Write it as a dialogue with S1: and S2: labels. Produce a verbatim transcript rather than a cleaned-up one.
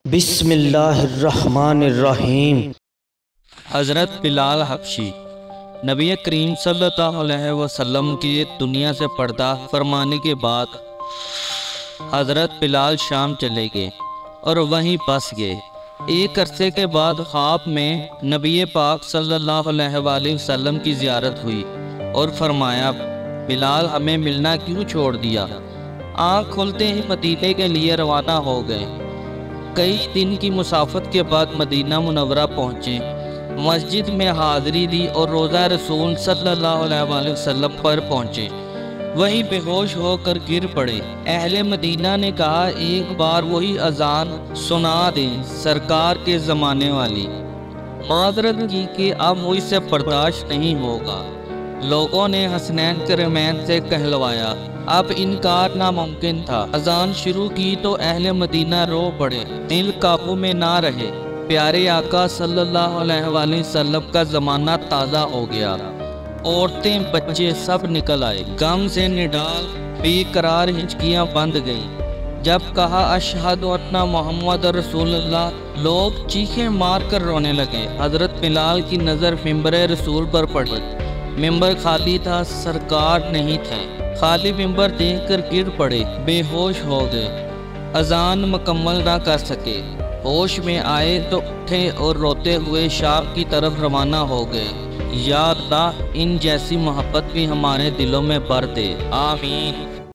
S1: بسم اللہ الرحمن الرحیم۔
S2: حضرت بلال حبشی نبی کریم صلی اللہ علیہ وسلم کی دنیا سے پردہ فرمانے کے بعد حضرت بلال شام چلے گئے اور وہیں بس گئے۔ ایک عرصے کے بعد خواب میں نبی پاک صلی اللہ علیہ وآلہ وسلم کی زیارت ہوئی اور فرمایا، بلال ہمیں ملنا کیوں چھوڑ دیا؟ آنکھ کھلتے ہی مدینے کے لیے روانہ ہو گئے۔ کئی دن کی مسافت کے بعد مدینہ منورہ پہنچے، مسجد میں حاضری دی اور روضہ رسول صلی اللہ علیہ وآلہ وسلم پر پہنچے، وہیں بے ہوش ہو کر گر پڑے۔ اہل مدینہ نے کہا، ایک بار وہی اذان سنا دیں سرکار کے زمانے والی۔ معذرت کی کہ اب مجھ سے برداشت نہیں ہوگا۔ لوگوں نے حسنین کرمین سے کہلوایا، اب انکار ناممکن تھا۔ اذان شروع کی تو اہل مدینہ رو پڑے، دل قابو میں نہ رہے۔ پیارے آقا صلی اللہ علیہ وآلہ وسلم کا زمانہ تازہ ہو گیا، عورتیں بچے سب نکل آئے، غم سے نڈال بے قرار ہچکیاں بند گئیں۔ جب کہا اشہد ان محمد رسول اللہ، لوگ چیخیں مار کر رونے لگے۔ حضرت بلال کی نظر ممبر رسول پر پڑی، ممبر خالی تھا، سرکار نہیں تھے۔ خالی ممبر دیکھ کر گر پڑے، بے ہوش ہو گئے، اذان مکمل نہ کر سکے۔ ہوش میں آئے تو اٹھے اور روتے ہوئے شام کی طرف روانہ ہو گئے۔ یا اللہ، ان جیسی محبت بھی ہمارے دلوں میں بھر دے، آمین۔